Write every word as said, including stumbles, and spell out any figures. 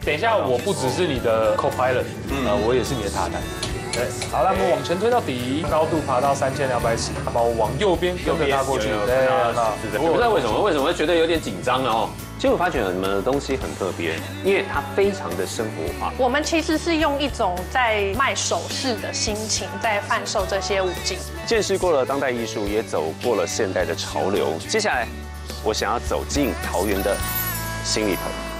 等一下，我不只是你的 co-pilot，嗯，呃，我也是你的塔台。对，好，那我们往前推到底，高度爬到三千两百尺，把我往右边跟着它过去。对， 我不知道为什么，为什么会觉得有点紧张呢？哦。其实我发觉你们的东西很特别，因为它非常的生活化。 我们其实是用一种在卖首饰的心情，在贩售这些五金。 见识过了当代艺术，也走过了现代的潮流。接下来，我想要走进桃园的心里头。